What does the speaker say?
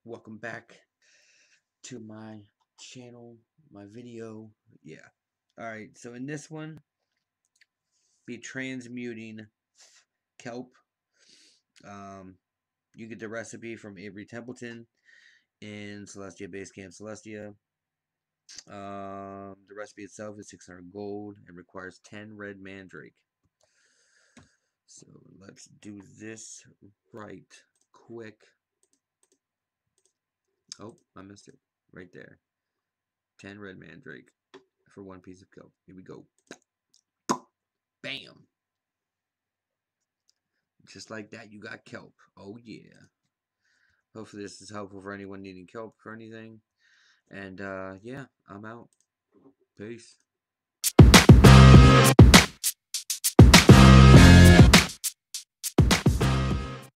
Welcome back to my channel, my video. Yeah. Alright, so in this one, be transmuting kelp. You get the recipe from Avery Templeton in Celestia Base Camp Celestia. The recipe itself is 600 gold and requires 10 red mandrake. So let's do this right quick. Oh, I missed it. Right there. 10 red mandrake for one piece of kelp. Here we go. Bam! Just like that, you got kelp. Oh, yeah. Hopefully this is helpful for anyone needing kelp for anything. And, yeah, I'm out. Peace.